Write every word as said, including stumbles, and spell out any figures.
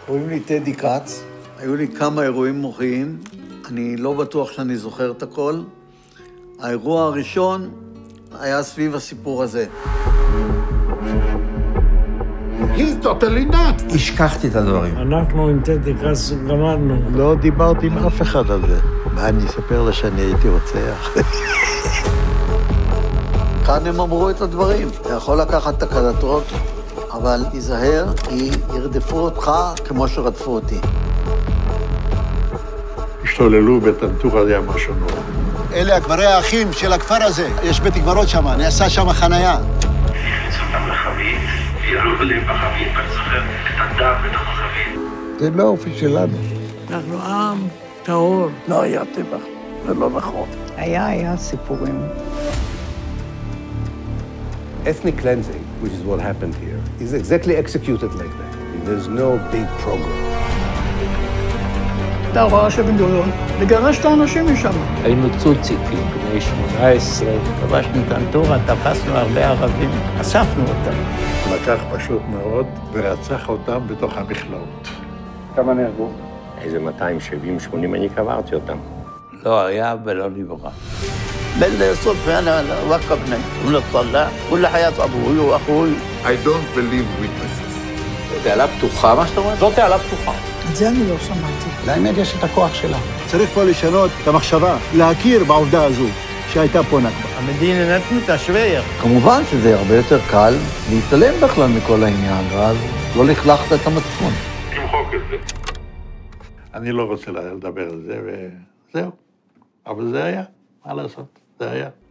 קוראים לי טדי קאץ, היו לי כמה אירועים מוחיים, אני לא בטוח שאני זוכר את הכל. האירוע הראשון היה סביב הסיפור הזה. He's totally nuts. השכחתי את הדברים. אנחנו עם טדי קאץ גמרנו. לא דיברתי עם אף אחד על זה. מה, אני אספר לה שאני הייתי רוצח? כאן הם אמרו את הדברים. אתה יכול לקחת את הקלטות, אבל תיזהר, כי ירדפו אותך כמו שרדפו אותי. השתוללו בטנטורה, זה היה משהו נורא. אלה הקברי האחים של הכפר הזה. יש בית קברות שם, נעשה שם חנייה. הכניסו אותם לחבית, ויעלו עליהם בחבית, ואני זוכר את הדם בתוך החבית. זה לא אופי שלנו. אנחנו עם טהור. לא היה טבח, זה לא נכון. היה, היה סיפורים. Ethnic cleansing, which is what happened here, is exactly executed like that. There's no big program. אתה רואה שבן-גוריון, לגרש את האנשים משם. היינו צוציקים, בני שמונה עשרה. כבשנו טנטורה, תפסנו הרבה ערבים, אספנו אותם. לקח פשוט מאוד ורצח אותם בתוך המכלאות. כמה נהרגו? איזה מאתיים שבעים שמונים אני קברתי אותם. לא היה ולא נברא. بالصدفة أنا وقفنا ونطلع كل حياة أبوي وأخوي. I don't believe witnesses. תעלה פתוחה, מה שאתה אומר? זאת תעלה פתוחה. את זה אני לא שמעתי. לאמת יש את הכוח שלה. צריך פה לשנות את המחשבה, להכיר בעובדה הזו שהייתה פה נכבה. המדינה נתנו את השווי. כמובן שזה הרבה יותר קל להתעלם בכלל מכל העניין, ואז לא לכלכת את המצפון. למחוק את זה. אני לא רוצה לדבר על זה, וזהו. אבל זה היה, מה לעשות? זה היה.